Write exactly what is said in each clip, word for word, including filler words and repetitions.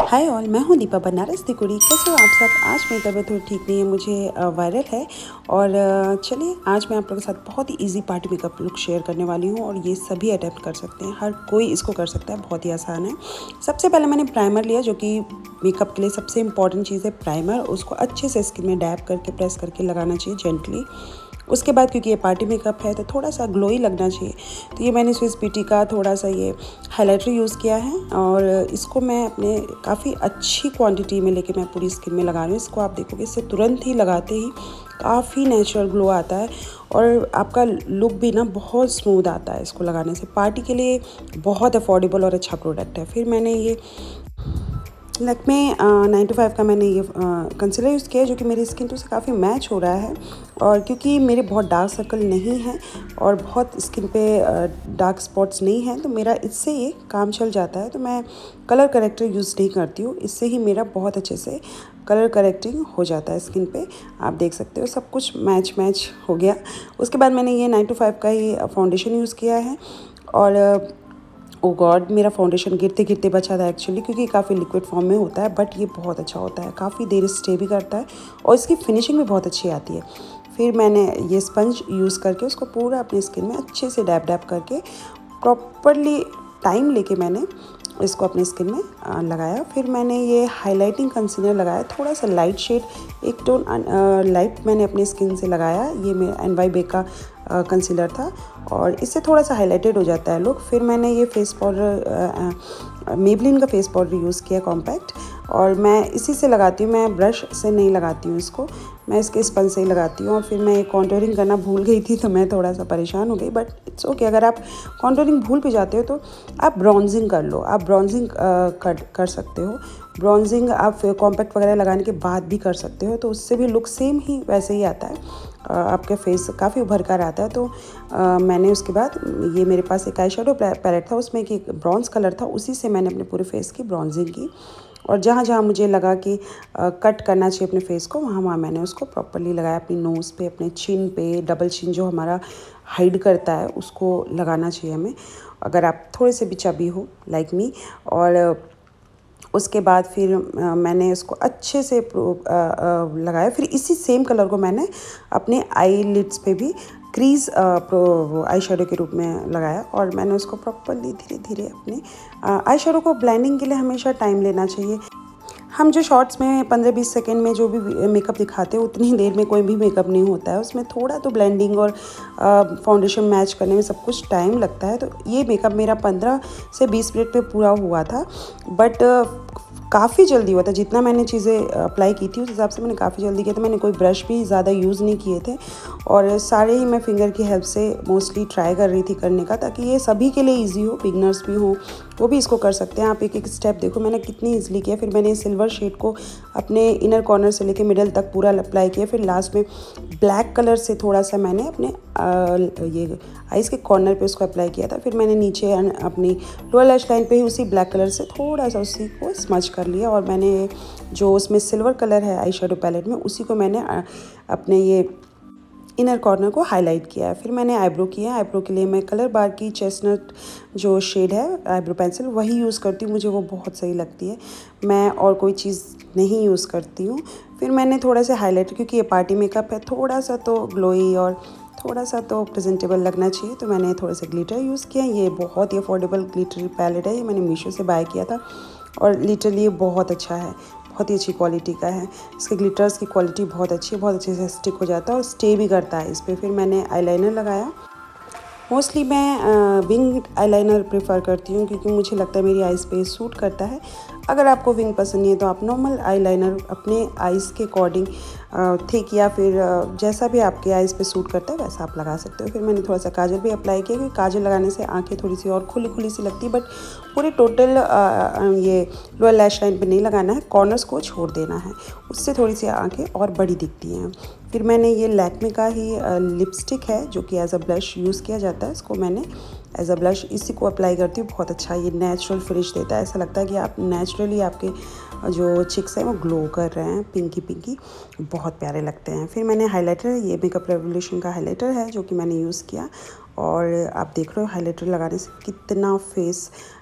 Hi all, मैं हूँ दीपा बनारस दी कुड़ी। कैसे हो आप सब? आज मेरी तबीयत थोड़ी ठीक नहीं है, मुझे वायरल है। और अ, चलिए आज मैं आप लोगों के साथ बहुत ही easy party makeup look share करने वाली हूँ। और ये सभी अटेम्प्ट कर सकते हैं, हर कोई इसको कर सकता है, बहुत ही आसान है। सबसे पहले मैंने प्राइमर लिया, जो कि मेकअप के लिए सबसे इंपॉर्टेंट चीज़ है प्राइमर। उसको अच्छे से स्किन में डैब करके प्रेस करके लगाना चाहिए जेंटली। उसके बाद क्योंकि ये पार्टी मेकअप है तो थोड़ा सा ग्लोई लगना चाहिए, तो ये मैंने स्विस ब्यूटी का थोड़ा सा ये हाइलाइटर यूज़ किया है। और इसको मैं अपने काफ़ी अच्छी क्वांटिटी में लेके मैं पूरी स्किन में लगा रही हूँ। इसको आप देखोगे इससे तुरंत ही लगाते ही काफ़ी नेचुरल ग्लो आता है और आपका लुक भी ना बहुत स्मूथ आता है इसको लगाने से। पार्टी के लिए बहुत अफोर्डेबल और अच्छा प्रोडक्ट है। फिर मैंने ये लैक्मे नाइन टू फाइव का मैंने ये कंसीलर यूज़ किया है, जो कि मेरी स्किन टू से काफ़ी मैच हो रहा है। और क्योंकि मेरे बहुत डार्क सर्कल नहीं हैं और बहुत स्किन पे डार्क स्पॉट्स नहीं हैं, तो मेरा इससे ये काम चल जाता है। तो मैं कलर करेक्टर यूज़ नहीं करती हूँ, इससे ही मेरा बहुत अच्छे से कलर करेक्टिंग हो जाता है स्किन पे। आप देख सकते हो सब कुछ मैच मैच हो गया। उसके बाद मैंने ये नाइन टू फाइव का ही फाउंडेशन यूज़ किया है। और ओ गॉड, मेरा फाउंडेशन गिरते गिरते बचा था एक्चुअली, क्योंकि काफ़ी लिक्विड फॉर्म में होता है, बट ये बहुत अच्छा होता है, काफ़ी देर स्टे भी करता है और इसकी फिनिशिंग भी बहुत अच्छी आती है। फिर मैंने ये स्पंज यूज़ करके उसको पूरा अपनी स्किन में अच्छे से डैब डैब करके प्रॉपरली टाइम लेके मैंने इसको अपनी स्किन में आ, लगाया। फिर मैंने ये हाइलाइटिंग कंसीलर लगाया, थोड़ा सा लाइट शेड, एक टोन लाइट मैंने अपनी स्किन से लगाया। ये मेरा एन वाई बे का कंसीलर था और इससे थोड़ा सा हाइलाइटेड हो जाता है लुक। फिर मैंने ये फेस पाउडर, मेबलिन का फेस पाउडर यूज़ किया कॉम्पैक्ट, और मैं इसी से लगाती हूँ। मैं ब्रश से नहीं लगाती हूँ इसको, मैं इसके स्पंज से ही लगाती हूँ। और फिर मैं ये कॉन्टोरिंग करना भूल गई थी, तो मैं थोड़ा सा परेशान हो गई, बट इट्स ओके। अगर आप कॉन्टोरिंग भूल भी जाते हो तो आप ब्रॉन्जिंग कर लो, आप ब्रॉन्जिंग कर कर सकते हो। ब्रॉन्जिंग आप कॉम्पैक्ट वगैरह लगाने के बाद भी कर सकते हो, तो उससे भी लुक सेम ही वैसे ही आता है। आपके फेस काफ़ी उभर कर आता है। तो आ, मैंने उसके बाद ये मेरे पास एक आई शेडो पैलेट था, उसमें एक ब्रॉन्ज कलर था, उसी से मैंने अपने पूरे फेस की ब्रॉन्जिंग की। और जहाँ जहाँ मुझे लगा कि आ, कट करना चाहिए अपने फेस को, वहाँ वहाँ मैंने उसको प्रॉपरली लगाया। अपनी नोज़ पे, अपने चिन पे, डबल चिन जो हमारा हाइड करता है उसको लगाना चाहिए हमें, अगर आप थोड़े से भी चबी हो लाइक मी। और उसके बाद फिर आ, मैंने इसको अच्छे से आ, आ, लगाया। फिर इसी सेम कलर को मैंने अपने आई लिड्स पे भी क्रीज आई शेडो के रूप में लगाया। और मैंने उसको प्रॉपरली धीरे धीरे अपने आई शेडो को ब्लेंडिंग के लिए हमेशा टाइम लेना चाहिए। हम जो शॉर्ट्स में पंद्रह बीस सेकंड में जो भी मेकअप दिखाते हैं, उतनी देर में कोई भी मेकअप नहीं होता है। उसमें थोड़ा तो ब्लेंडिंग और फाउंडेशन मैच करने में सब कुछ टाइम लगता है। तो ये मेकअप मेरा पंद्रह से बीस मिनट में पूरा हुआ था, बट काफ़ी जल्दी हुआ था। जितना मैंने चीज़ें अप्लाई की थी उस हिसाब से मैंने काफ़ी जल्दी किया था। मैंने कोई ब्रश भी ज़्यादा यूज़ नहीं किए थे और सारे ही मैं फिंगर की हेल्प से मोस्टली ट्राई कर रही थी करने का, ताकि ये सभी के लिए इजी हो, बिगनर्स भी हो वो भी इसको कर सकते हैं। आप एक एक स्टेप देखो मैंने कितनी ईजिली किया। फिर मैंने सिल्वर शेड को अपने इनर कॉर्नर से लेके मिडल तक पूरा अप्लाई किया। फिर लास्ट में ब्लैक कलर से थोड़ा सा मैंने अपने आ, ये आइज़ के कॉर्नर पे उसको अप्लाई किया था। फिर मैंने नीचे अपनी लोअर लैश लाइन पे ही उसी ब्लैक कलर से थोड़ा सा उसी को स्मच कर लिया। और मैंने जो उसमें सिल्वर कलर है आई शेडो पैलेट में, उसी को मैंने अपने ये इनर कॉर्नर को हाईलाइट किया है। फिर मैंने आईब्रो किया। आईब्रो के लिए मैं कलर बार की चेस्टनट जो शेड है आईब्रो पेंसिल वही यूज़ करती हूँ, मुझे वो बहुत सही लगती है। मैं और कोई चीज़ नहीं यूज़ करती हूँ। फिर मैंने थोड़ा सा हाईलाइटर, क्योंकि ये पार्टी मेकअप है, थोड़ा सा तो ग्लोई और थोड़ा सा तो प्रेजेंटेबल लगना चाहिए, तो मैंने थोड़े से ग्लिटर यूज़ किया। ये बहुत ही अफोर्डेबल ग्लिटर पैलेट है, ये मैंने मीशो से बाय किया था और लिटरली ये बहुत अच्छा है, बहुत ही अच्छी क्वालिटी का है। इसके ग्लिटर्स की क्वालिटी बहुत अच्छी है, बहुत अच्छे से स्टिक हो जाता है और स्टे भी करता है इस पर। फिर मैंने आईलाइनर लगाया। मोस्टली मैं विंग आईलाइनर प्रेफर करती हूँ, क्योंकि मुझे लगता है मेरी आइज़ पे सूट करता है। अगर आपको विंग पसंद नहीं है तो आप नॉर्मल आईलाइनर अपने आइज़ के अकॉर्डिंग थिक या फिर जैसा भी आपके आइज़ पे सूट करता है वैसा आप लगा सकते हो। फिर मैंने थोड़ा सा काजल भी अप्लाई किया, क्योंकि काजल लगाने से आंखें थोड़ी सी और खुली खुली सी लगती है, बट पूरे टोटल ये लोअर लैश लाइन पे नहीं लगाना है, कॉर्नर्स को छोड़ देना है, उससे थोड़ी सी आंखें और बड़ी दिखती हैं। फिर मैंने ये लैक्मे का ही लिपस्टिक है, जो कि एज अ ब्लश यूज़ किया जाता है, इसको मैंने एज अ ब्लश इसी को अप्लाई करती हूँ। बहुत अच्छा ये नेचुरल फिनिश देता है, ऐसा लगता है कि आप नेचुरली आपके जो चिक्स हैं वो ग्लो कर रहे हैं, पिंकी पिंकी, बहुत प्यारे लगते हैं। फिर मैंने हाइलाइटर, ये मेकअप रेवोल्यूशन का हाइलाइटर है जो कि मैंने यूज़ किया। और आप देख रहे हो हाइलाइटर लगाने से कितना फेस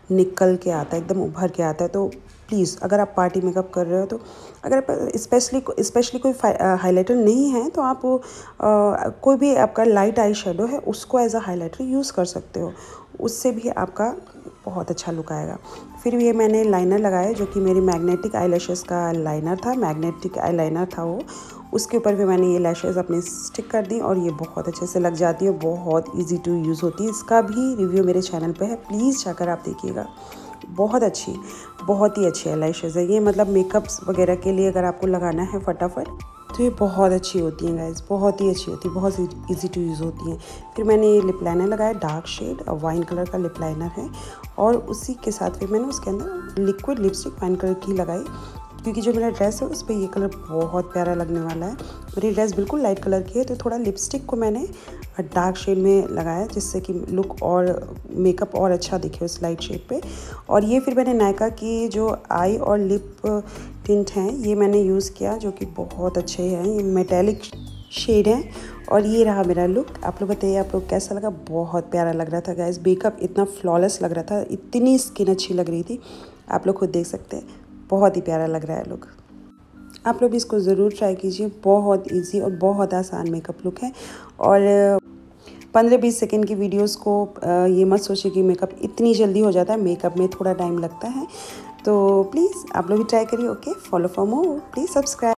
निकल के आता है, एकदम उभर के आता है। तो प्लीज़ अगर आप पार्टी मेकअप कर रहे हो तो अगर आप स्पेशली स्पेशली कोई हाइलाइटर नहीं है तो आप आ, कोई भी आपका लाइट आई शेडो है उसको एज अ हाइलाइटर यूज़ कर सकते हो, उससे भी आपका बहुत अच्छा लुक आएगा। फिर ये मैंने लाइनर लगाया जो कि मेरी मैग्नेटिक आई लैशेस का लाइनर था, मैग्नेटिक आई लाइनर था वो। उसके ऊपर भी मैंने ये लैशेस अपनी स्टिक कर दी और ये बहुत अच्छे से लग जाती है, बहुत इजी टू यूज़ होती है। इसका भी रिव्यू मेरे चैनल पे है, प्लीज़ जाकर आप देखिएगा। बहुत अच्छी, बहुत ही अच्छी आई लैशेस है ये, मतलब मेकअप्स वगैरह के लिए अगर आपको लगाना है फटाफट तो ये बहुत अच्छी होती हैं गाइस, बहुत ही अच्छी होती है, बहुत इजी टू यूज़ होती हैं। फिर मैंने ये लिप लाइनर लगाया, डार्क शेड वाइन कलर का लिप लाइनर है, और उसी के साथ फिर मैंने उसके अंदर लिक्विड लिपस्टिक वाइन कलर की लगाई, क्योंकि जो मेरा ड्रेस है उस पर ये कलर बहुत प्यारा लगने वाला है। मेरी ड्रेस बिल्कुल लाइट कलर की है तो थोड़ा लिपस्टिक को मैंने डार्क शेड में लगाया जिससे कि लुक और मेकअप और अच्छा दिखे उस लाइट शेड पे। और ये फिर मैंने नायका की जो आई और लिप टिंट हैं ये मैंने यूज़ किया, जो कि बहुत अच्छे हैं, ये मेटेलिक शेड है। और ये रहा मेरा लुक। आप लोग बताइए आप लोग कैसा लगा? बहुत प्यारा लग रहा था गाइस, मेकअप इतना फ्लॉलेस लग रहा था, इतनी स्किन अच्छी लग रही थी, आप लोग खुद देख सकते हैं, बहुत ही प्यारा लग रहा है लुक। आप लोग भी इसको ज़रूर ट्राई कीजिए, बहुत इजी और बहुत आसान मेकअप लुक है। और पंद्रह बीस सेकेंड की वीडियोस को ये मत सोचिए कि मेकअप इतनी जल्दी हो जाता है, मेकअप में थोड़ा टाइम लगता है। तो प्लीज़ आप लोग भी ट्राई करिए। Okay, follow for more, please subscribe.